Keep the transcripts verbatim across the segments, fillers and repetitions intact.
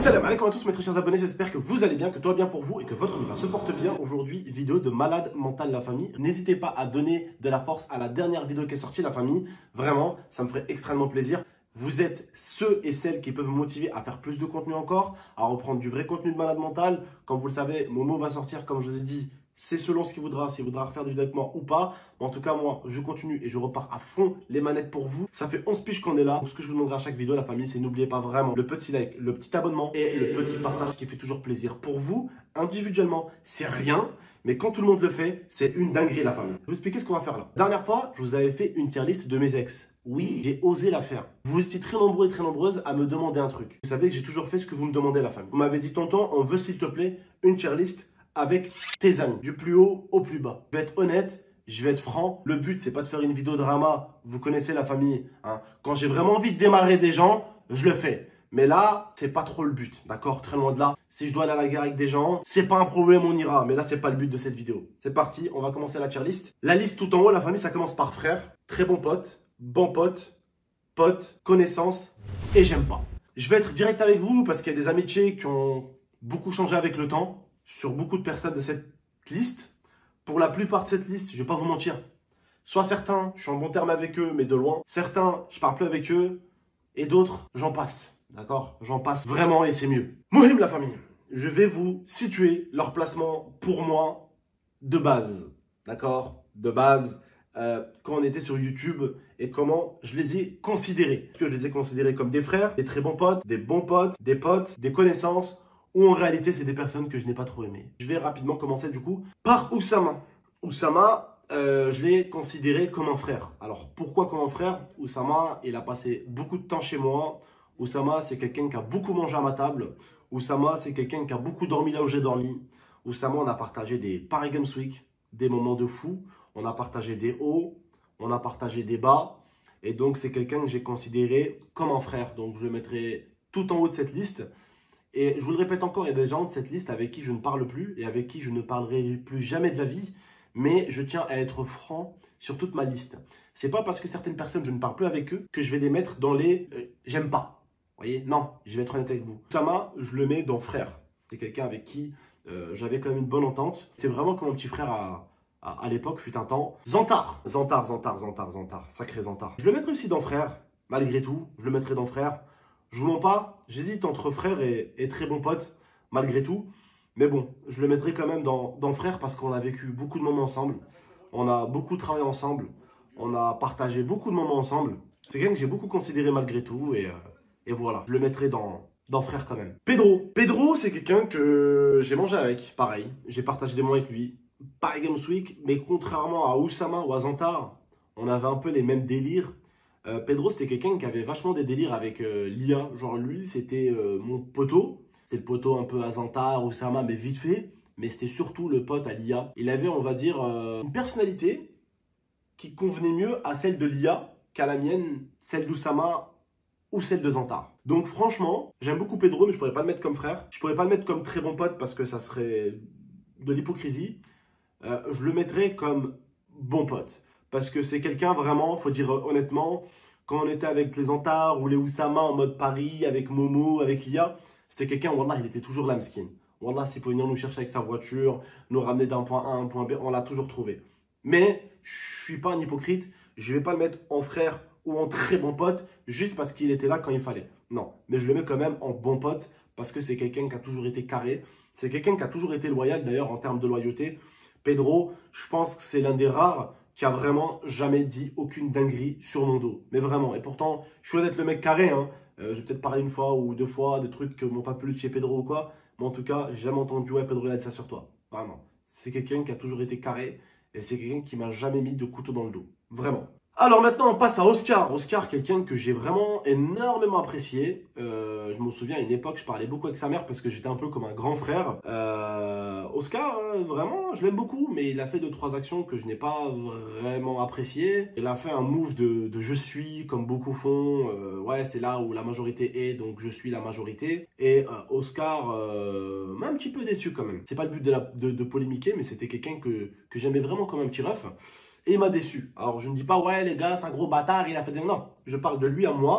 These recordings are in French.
Salam alaikum à tous mes très chers abonnés, j'espère que vous allez bien, que tout va bien pour vous et que votre vie se porte bien. Aujourd'hui, vidéo de malade mental la famille. N'hésitez pas à donner de la force à la dernière vidéo qui est sortie la famille. Vraiment, ça me ferait extrêmement plaisir. Vous êtes ceux et celles qui peuvent me motiver à faire plus de contenu encore, à reprendre du vrai contenu de malade mental. Comme vous le savez, Momo va sortir, comme je vous ai dit, c'est selon ce qu'il voudra, s'il voudra refaire des vidéos avec moi ou pas. Mais en tout cas, moi, je continue et je repars à fond les manettes pour vous. Ça fait onze piges qu'on est là. Donc, ce que je vous demanderai à chaque vidéo, la famille, c'est n'oubliez pas vraiment le petit like, le petit abonnement et le petit partage qui fait toujours plaisir pour vous. Individuellement, c'est rien. Mais quand tout le monde le fait, c'est une dinguerie, la famille. Je vais vous expliquer ce qu'on va faire là. La dernière fois, je vous avais fait une tier list de mes ex. Oui, j'ai osé la faire. Vous étiez très nombreux et très nombreuses à me demander un truc. Vous savez que j'ai toujours fait ce que vous me demandez, la famille. Vous m'avez dit, tonton, on veut s'il te plaît une tier list avec tes amis, du plus haut au plus bas. Je vais être honnête, je vais être franc. Le but, c'est pas de faire une vidéo drama. Vous connaissez la famille. Hein. Quand j'ai vraiment envie de démarrer des gens, je le fais. Mais là, c'est pas trop le but, d'accord? Très loin de là. Si je dois aller à la guerre avec des gens, c'est pas un problème, on ira. Mais là, c'est pas le but de cette vidéo. C'est parti, on va commencer la tier list. La liste tout en haut, la famille, ça commence par frère, très bon pote, bon pote, pote, connaissance et j'aime pas. Je vais être direct avec vous parce qu'il y a des amitiés qui ont beaucoup changé avec le temps. Sur beaucoup de personnes de cette liste. Pour la plupart de cette liste, je ne vais pas vous mentir. Soit certains, je suis en bon terme avec eux, mais de loin. Certains, je parle plus avec eux. Et d'autres, j'en passe. D'accord? J'en passe vraiment et c'est mieux. Mohim la famille. Je vais vous situer leur placement pour moi de base. D'accord? De base, euh, quand on était sur YouTube et comment je les ai considérés. Parce que je les ai considérés comme des frères, des très bons potes, des bons potes, des potes, des connaissances. Ou en réalité, c'est des personnes que je n'ai pas trop aimées. Je vais rapidement commencer du coup par Oussama. Oussama, euh, je l'ai considéré comme un frère. Alors, pourquoi comme un frère? Oussama, il a passé beaucoup de temps chez moi. Oussama, c'est quelqu'un qui a beaucoup mangé à ma table. Oussama, c'est quelqu'un qui a beaucoup dormi là où j'ai dormi. Oussama, on a partagé des Paris Games Week, des moments de fou. On a partagé des hauts, on a partagé des bas. Et donc, c'est quelqu'un que j'ai considéré comme un frère. Donc, je le mettrai tout en haut de cette liste. Et je vous le répète encore, il y a des gens de cette liste avec qui je ne parle plus et avec qui je ne parlerai plus jamais de la vie. Mais je tiens à être franc sur toute ma liste. C'est pas parce que certaines personnes, je ne parle plus avec eux, que je vais les mettre dans les euh, « j'aime pas ». Vous voyez? Non, je vais être honnête avec vous. Oussama, je le mets dans frère. C'est quelqu'un avec qui euh, j'avais quand même une bonne entente. C'est vraiment comme mon petit frère à, à, à l'époque, fut un temps. Zantar, Zantar, Zantar, Zantar, Zantar, sacré Zantar. Je le mettrai aussi dans frère, malgré tout. Je le mettrai dans frère. Je vous mens pas, j'hésite entre frère et, et très bon pote, malgré tout. Mais bon, je le mettrai quand même dans, dans frère parce qu'on a vécu beaucoup de moments ensemble. On a beaucoup travaillé ensemble. On a partagé beaucoup de moments ensemble. C'est quelqu'un que j'ai beaucoup considéré malgré tout. Et, euh, et voilà, je le mettrai dans, dans frère quand même. Pedro. Pedro, c'est quelqu'un que j'ai mangé avec, pareil. J'ai partagé des moments avec lui. Paris Games Week, mais contrairement à Oussama ou à Zantar, on avait un peu les mêmes délires. Euh, Pedro, c'était quelqu'un qui avait vachement des délires avec euh, l'I A. Genre lui, c'était euh, mon poteau. C'était le poteau un peu à Zantar, Oussama, mais vite fait. Mais c'était surtout le pote à l'I A. Il avait, on va dire, euh, une personnalité qui convenait mieux à celle de l'I A qu'à la mienne, celle d'Oussama ou celle de Zantar. Donc franchement, j'aime beaucoup Pedro, mais je pourrais pas le mettre comme frère. Je pourrais pas le mettre comme très bon pote parce que ça serait de l'hypocrisie. Euh, je le mettrais comme bon pote. Parce que c'est quelqu'un vraiment, faut dire honnêtement, quand on était avec les Zantar ou les Oussama en mode Paris, avec Momo, avec l'I A, c'était quelqu'un, wallah, il était toujours là, m'skin. Wallah, c'est pour venir nous chercher avec sa voiture, nous ramener d'un point A à un point B, on l'a toujours trouvé. Mais je suis pas un hypocrite, je vais pas le mettre en frère ou en très bon pote, juste parce qu'il était là quand il fallait. Non, mais je le mets quand même en bon pote, parce que c'est quelqu'un qui a toujours été carré, c'est quelqu'un qui a toujours été loyal, d'ailleurs, en termes de loyauté. Pedro, je pense que c'est l'un des rares qui a vraiment jamais dit aucune dinguerie sur mon dos. Mais vraiment. Et pourtant, je suis d'être le mec carré. Hein. Euh, j'ai peut-être parlé une fois ou deux fois de trucs que m'ont pas plu de chez Pedro ou quoi. Mais en tout cas, j'ai jamais entendu « Ouais, Pedro, il a dit ça sur toi ». Vraiment. C'est quelqu'un qui a toujours été carré. Et c'est quelqu'un qui m'a jamais mis de couteau dans le dos. Vraiment. Alors maintenant, on passe à Oscar. Oscar, quelqu'un que j'ai vraiment énormément apprécié. Euh, je me souviens, à une époque, je parlais beaucoup avec sa mère parce que j'étais un peu comme un grand frère. Euh, Oscar, euh, vraiment, je l'aime beaucoup, mais il a fait deux, trois actions que je n'ai pas vraiment appréciées. Il a fait un move de, de je suis, comme beaucoup font. Euh, ouais, c'est là où la majorité est, donc je suis la majorité. Et euh, Oscar euh, m'a un petit peu déçu quand même. C'est pas le but de, la, de, de polémiquer, mais c'était quelqu'un que, que j'aimais vraiment comme un petit ref. Et il m'a déçu. Alors, je ne dis pas, ouais, les gars, c'est un gros bâtard, il a fait des... Non, je parle de lui à moi.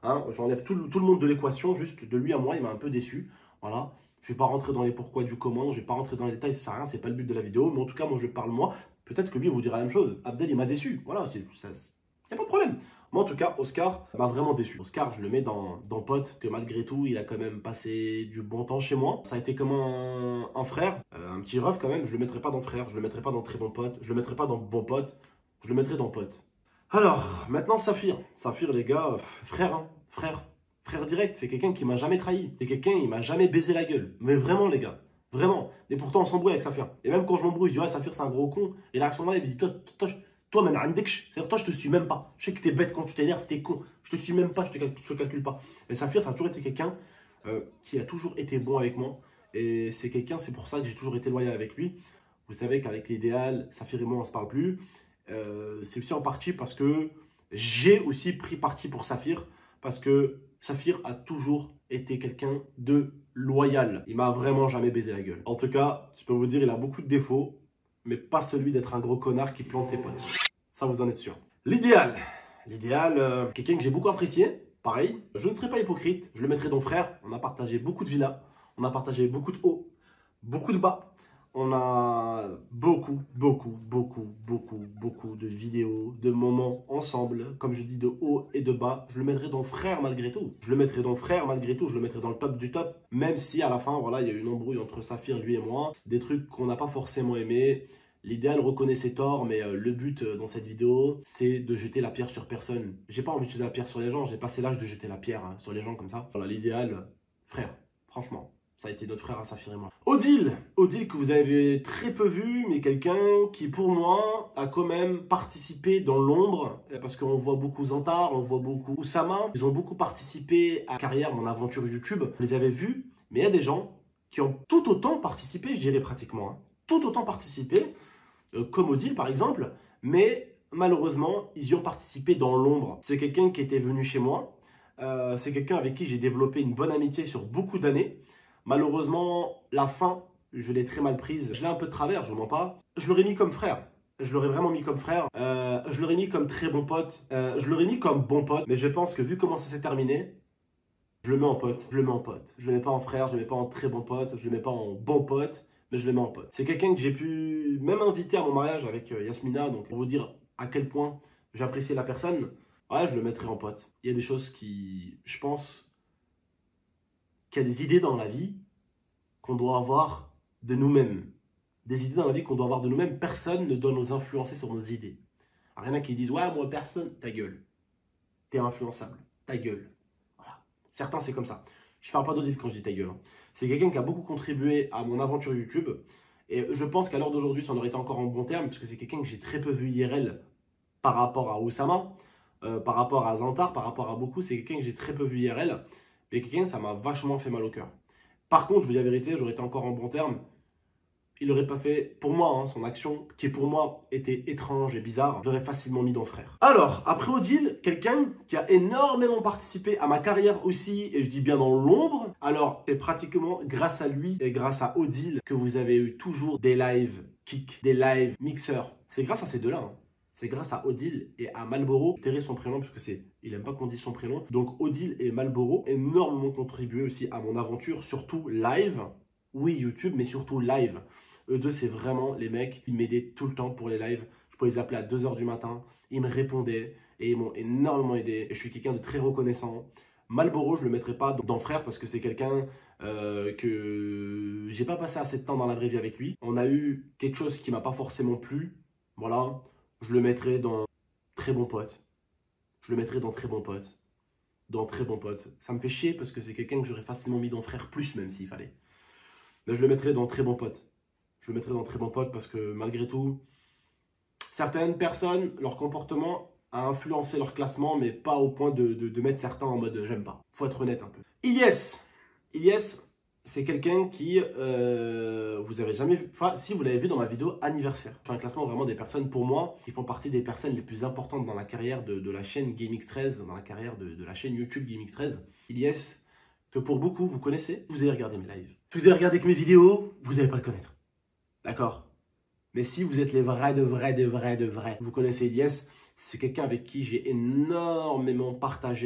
Hein. J'enlève tout, tout le monde de l'équation, juste de lui à moi, il m'a un peu déçu. Voilà. Je ne vais pas rentrer dans les pourquoi du comment, je ne vais pas rentrer dans les détails, ça sert à rien, c'est pas le but de la vidéo. Mais en tout cas, moi je parle moi. Peut-être que lui vous dira la même chose. Abdel, il m'a déçu. Voilà, il n'y a pas de problème. Moi en tout cas, Oscar m'a vraiment déçu. Oscar, je le mets dans, dans pote, que malgré tout, il a quand même passé du bon temps chez moi. Ça a été comme un, un frère, euh, un petit ref quand même. Je le mettrai pas dans frère, je le mettrai pas dans très bon pote, je le mettrai pas dans bon pote, je le mettrai dans pote. Alors, maintenant Saphir. Saphir, les gars, frère, hein, frère. Frère direct, c'est quelqu'un qui m'a jamais trahi. C'est quelqu'un, il m'a jamais baisé la gueule. Mais vraiment, les gars. Vraiment. Et pourtant, on s'embrouille avec Saphir. Et même quand je m'embrouille, je dis, ouais, Saphir, c'est un gros con. Et la réaction là, il me dit, toi, toi, toi, man, c'est-à-dire, toi, je te suis même pas. Je sais que t'es bête quand tu t'énerves, t'es con. Je te suis même pas, je te, je te calcule pas. Mais Saphir, ça a toujours été quelqu'un euh, qui a toujours été bon avec moi. Et c'est quelqu'un, c'est pour ça que j'ai toujours été loyal avec lui. Vous savez qu'avec l'idéal, Saphir et moi, on se parle plus. Euh, c'est aussi en partie parce que j'ai aussi pris parti pour Saphir. Parce que Saphir a toujours été quelqu'un de loyal. Il m'a vraiment jamais baisé la gueule. En tout cas, je peux vous dire, il a beaucoup de défauts, mais pas celui d'être un gros connard qui plante ses potes. Ça, vous en êtes sûr. L'idéal. L'idéal, euh, quelqu'un que j'ai beaucoup apprécié. Pareil, je ne serai pas hypocrite. Je le mettrai dans frère. On a partagé beaucoup de villas. On a partagé beaucoup de hauts, beaucoup de bas. On a beaucoup, beaucoup, beaucoup, beaucoup, beaucoup de vidéos, de moments ensemble. Comme je dis, de haut et de bas. Je le mettrai dans frère malgré tout. Je le mettrai dans frère malgré tout. Je le mettrai dans le top du top. Même si à la fin, voilà, il y a eu une embrouille entre Saphir, lui et moi. Des trucs qu'on n'a pas forcément aimés. L'idéal reconnaît ses torts, mais euh, le but euh, dans cette vidéo, c'est de jeter la pierre sur personne. J'ai pas envie de jeter la pierre sur les gens. J'ai passé l'âge de jeter la pierre hein, sur les gens comme ça. Voilà, l'idéal, frère, franchement. Ça a été notre frère à Saphir et moi. Odile, Odile que vous avez très peu vu, mais quelqu'un qui pour moi a quand même participé dans l'ombre, parce qu'on voit beaucoup Zantar, on voit beaucoup Oussama, ils ont beaucoup participé à la carrière, mon aventure YouTube, vous les avez vus, mais il y a des gens qui ont tout autant participé, je dirais pratiquement, hein, tout autant participé, euh, comme Odile par exemple, mais malheureusement, ils y ont participé dans l'ombre. C'est quelqu'un qui était venu chez moi, euh, c'est quelqu'un avec qui j'ai développé une bonne amitié sur beaucoup d'années. Malheureusement, la fin, je l'ai très mal prise. Je l'ai un peu de travers, je ne mens pas. Je l'aurais mis comme frère. Je l'aurais vraiment mis comme frère. Euh, je l'aurais mis comme très bon pote. Euh, je l'aurais mis comme bon pote. Mais je pense que vu comment ça s'est terminé, je le mets en pote. Je le mets en pote. Je le mets pas en frère, je le mets pas en très bon pote. Je le mets pas en bon pote, mais je le mets en pote. C'est quelqu'un que j'ai pu même inviter à mon mariage avec Yasmina. Donc pour vous dire à quel point j'appréciais la personne, ouais, je le mettrai en pote. Il y a des choses qui, je pense... qu'il y a des idées dans la vie qu'on doit avoir de nous-mêmes. Des idées dans la vie qu'on doit avoir de nous-mêmes. Personne ne doit nous influencer sur nos idées. Alors, il y en a qui disent « Ouais, moi, personne. » Ta gueule. T'es influençable. Ta gueule. Voilà. Certains, c'est comme ça. Je ne parle pas d'Odile quand je dis ta gueule. Hein. C'est quelqu'un qui a beaucoup contribué à mon aventure YouTube. Et je pense qu'à l'heure d'aujourd'hui, ça en aurait été encore en bon terme, parce que c'est quelqu'un que j'ai très peu vu I R L par rapport à Oussama, euh, par rapport à Zantar, par rapport à beaucoup. C'est quelqu'un que j'ai très peu vu I R L. Mais quelqu'un, ça m'a vachement fait mal au cœur. Par contre, je vous dis la vérité, j'aurais été encore en bon terme. Il n'aurait pas fait, pour moi, hein, son action, qui pour moi était étrange et bizarre, je l'aurais facilement mis dans frère. Alors, après Odile, quelqu'un qui a énormément participé à ma carrière aussi, et je dis bien dans l'ombre. Alors, c'est pratiquement grâce à lui et grâce à Odile que vous avez eu toujours des lives kick, des lives mixeurs. C'est grâce à ces deux-là. Hein. C'est grâce à Odile et à Malboro. Je tairai son prénom parce que c'est, il n'aime pas qu'on dise son prénom. Donc Odile et Malboro énormément contribué aussi à mon aventure, surtout live. Oui, YouTube, mais surtout live. Eux deux, c'est vraiment les mecs qui m'aidaient tout le temps pour les lives. Je pouvais les appeler à deux heures du matin. Ils me répondaient et ils m'ont énormément aidé. Et je suis quelqu'un de très reconnaissant. Malboro, je ne le mettrai pas dans frère parce que c'est quelqu'un euh, que j'ai pas passé assez de temps dans la vraie vie avec lui. On a eu quelque chose qui m'a pas forcément plu. Voilà. Je le mettrai dans très bon pote. Je le mettrai dans très bon pote. Dans très bon pote. Ça me fait chier parce que c'est quelqu'un que j'aurais facilement mis dans frère plus même s'il fallait. Mais je le mettrai dans très bon pote. Je le mettrai dans très bon pote parce que malgré tout, certaines personnes, leur comportement a influencé leur classement, mais pas au point de, de, de mettre certains en mode j'aime pas. Faut être honnête un peu. Ilyes. Ilyes, c'est quelqu'un qui, euh, vous avez jamais vu, enfin si vous l'avez vu dans ma vidéo anniversaire. Je fais un classement vraiment des personnes pour moi qui font partie des personnes les plus importantes dans la carrière de, de la chaîne GameX treize, dans la carrière de, de la chaîne YouTube GameX treize. Ilyes, que pour beaucoup vous connaissez, vous avez regardé mes lives. Si vous avez regardé que mes vidéos, vous n'allez pas le connaître. D'accord? Mais si vous êtes les vrais de vrais de vrais de vrais, vous connaissez Ilyes, c'est quelqu'un avec qui j'ai énormément partagé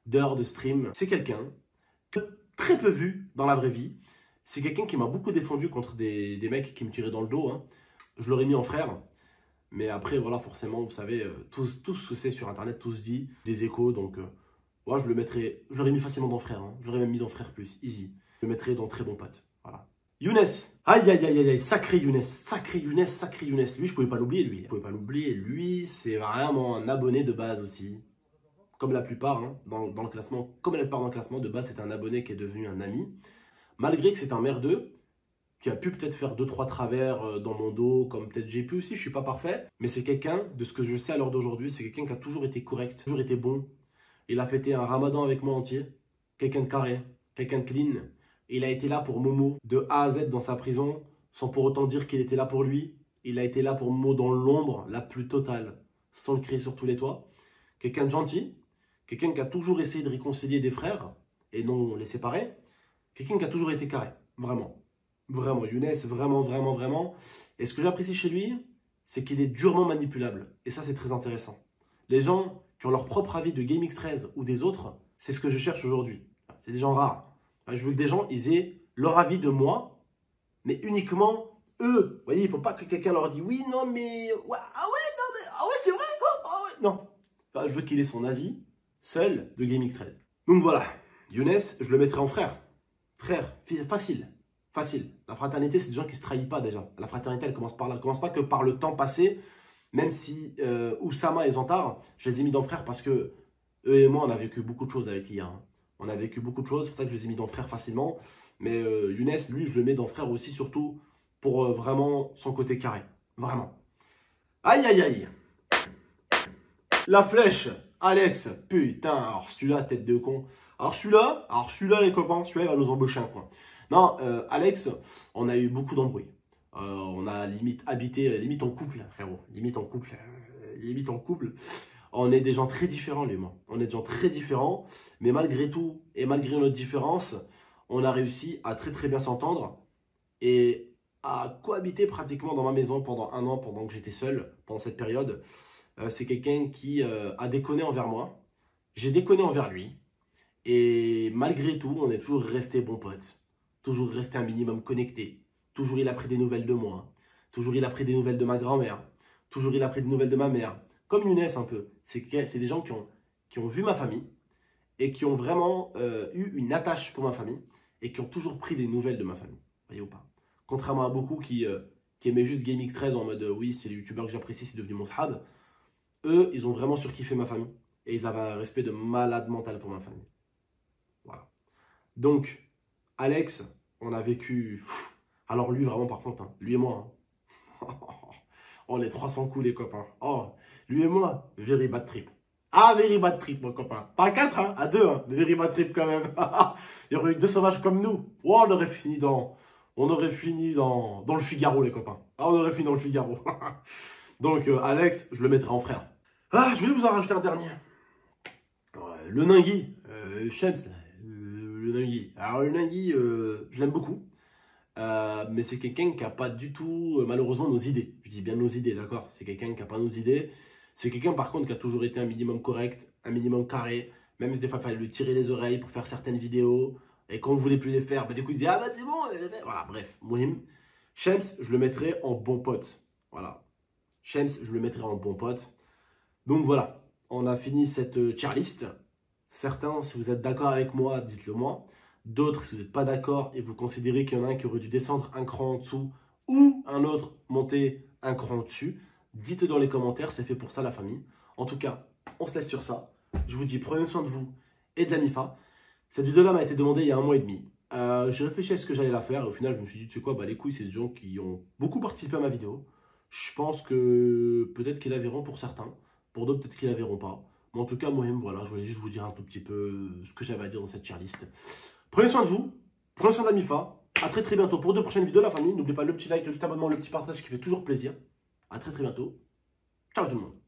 d'heures de stream. C'est quelqu'un que très peu vu dans la vraie vie. C'est quelqu'un qui m'a beaucoup défendu contre des, des mecs qui me tiraient dans le dos. Hein. Je l'aurais mis en frère. Mais après, voilà, forcément, vous savez, tout, tout ce que c'est sur Internet, tout se dit, des échos. Donc, euh, ouais, je le mettrais, je l'aurais mis facilement dans frère. Hein. Je l'aurais même mis dans frère plus, easy. Je le mettrais dans très bon pote. Voilà. Younes. Aïe, aïe, aïe, aïe, aïe, sacré Younes. Sacré Younes, sacré Younes. Lui, je pouvais pas l'oublier, lui. Je pouvais pas l'oublier. Lui, c'est vraiment un abonné de base aussi. Comme la plupart, hein, dans, dans le classement. Comme la plupart dans le classement, de base, c'est un abonné qui est devenu un ami. Malgré que c'est un merdeux, qui a pu peut-être faire deux trois travers dans mon dos, comme peut-être j'ai pu aussi, je suis pas parfait. Mais c'est quelqu'un, de ce que je sais à l'heure d'aujourd'hui, c'est quelqu'un qui a toujours été correct, toujours été bon. Il a fêté un ramadan avec moi entier. Quelqu'un de carré, quelqu'un de clean. Il a été là pour Momo de A à Z dans sa prison, sans pour autant dire qu'il était là pour lui. Il a été là pour Momo dans l'ombre la plus totale, sans le crier sur tous les toits. Quelqu'un de gentil, quelqu'un qui a toujours essayé de réconcilier des frères et non les séparer. Quelqu'un qui a toujours été carré, vraiment. Vraiment, Younes, vraiment, vraiment, vraiment. Et ce que j'apprécie chez lui, c'est qu'il est durement manipulable. Et ça, c'est très intéressant. Les gens qui ont leur propre avis de GameX treize ou des autres, c'est ce que je cherche aujourd'hui. C'est des gens rares. Enfin, je veux que des gens ils aient leur avis de moi, mais uniquement eux. Vous voyez, il ne faut pas que quelqu'un leur dise oui, non, mais. Ouais, ah ouais, non, mais. Ah ouais, c'est vrai. Ah ouais. Non. Enfin, je veux qu'il ait son avis seul de GameX treize. Donc voilà. Younes, je le mettrai en frère. Frère, facile. Facile. La fraternité, c'est des gens qui ne se trahissent pas déjà. La fraternité, elle commence par là. Elle ne commence pas que par le temps passé. Même si euh, Oussama et Zantar, je les ai mis dans frère parce que eux et moi, on a vécu beaucoup de choses avec l'I A. Hein. On a vécu beaucoup de choses, c'est pour ça que je les ai mis dans frère facilement. Mais euh, Younes, lui, je le mets dans frère aussi, surtout pour euh, vraiment son côté carré. Vraiment. Aïe, aïe, aïe. La flèche. Alex. Putain, alors celui-là, tête de con. Alors celui-là, alors celui-là, les copains, celui-là, il va nous embaucher un coin. Non, euh, Alex, on a eu beaucoup d'embrouilles. Euh, on a limite habité, limite en couple, frérot. Limite en couple. Euh, limite en couple. On est des gens très différents, lui et moi. On est des gens très différents. Mais malgré tout, et malgré notre différence, on a réussi à très très bien s'entendre. Et à cohabiter pratiquement dans ma maison pendant un an, pendant que j'étais seul, pendant cette période. Euh, C'est quelqu'un qui euh, a déconné envers moi. J'ai déconné envers lui. Et malgré tout, on est toujours resté bons potes. Toujours resté un minimum connecté. Toujours il a pris des nouvelles de moi. Toujours il a pris des nouvelles de ma grand-mère. Toujours il a pris des nouvelles de ma mère. Comme Younes un peu. C'est des gens qui ont, qui ont vu ma famille et qui ont vraiment euh, eu une attache pour ma famille et qui ont toujours pris des nouvelles de ma famille. Voyez ou pas? Contrairement à beaucoup qui, euh, qui aimaient juste GameX treize en mode euh, oui, c'est les youtubeurs que j'apprécie, c'est devenu mon sahab. Eux, ils ont vraiment surkiffé ma famille et ils avaient un respect de malade mental pour ma famille. Voilà. Donc, Alex, on a vécu. Alors, lui, vraiment, par contre, hein, lui et moi. Hein. Oh, les trois cents coups, les copains. Oh, lui et moi, very bad trip. Ah, very bad trip, mon copain. Pas à quatre, hein, à deux, hein, very bad trip quand même. Il y aurait eu deux sauvages comme nous. Oh, on aurait fini dans. On aurait fini dans, dans le Figaro, les copains. Ah, on aurait fini dans le Figaro. Donc, euh, Alex, je le mettrai en frère. Ah, je vais vous en rajouter un dernier. Ouais, le Ningui, euh, Shems, le Ningui. Alors, le Ningui, euh, je l'aime beaucoup. Euh, mais c'est quelqu'un qui n'a pas du tout, euh, malheureusement, nos idées. Je dis bien nos idées, d'accord? C'est quelqu'un qui n'a pas nos idées. C'est quelqu'un, par contre, qui a toujours été un minimum correct, un minimum carré. Même si des fois, il fallait lui tirer les oreilles pour faire certaines vidéos. Et quand on ne voulait plus les faire, bah, du coup, il disait « Ah bah c'est bon !» Voilà, bref, Mouhim. Shems, je le mettrai en bon pote. Voilà. Shems, je le mettrai en bon pote. Donc voilà, on a fini cette tier list. Certains, si vous êtes d'accord avec moi, dites-le moi. D'autres, si vous n'êtes pas d'accord et vous considérez qu'il y en a un qui aurait dû descendre un cran en dessous ou un autre monter un cran au-dessus, dites-le dans les commentaires, c'est fait pour ça la famille. En tout cas, on se laisse sur ça. Je vous dis, prenez soin de vous et de la Mifa. Cette vidéo-là m'a été demandée il y a un mois et demi. Euh, j'ai réfléchi à ce que j'allais la faire et au final, je me suis dit, tu sais quoi, bah les couilles, c'est des gens qui ont beaucoup participé à ma vidéo. Je pense que peut-être qu'ils la verront pour certains, pour d'autres, peut-être qu'ils la verront pas. Mais en tout cas, moi-même, voilà, je voulais juste vous dire un tout petit peu ce que j'avais à dire dans cette tier list. Prenez soin de vous, prenez soin de la Mifa. A très très bientôt pour de prochaines vidéos, la famille. N'oubliez pas le petit like, le petit abonnement, le petit partage qui fait toujours plaisir. A très très bientôt. Ciao tout le monde.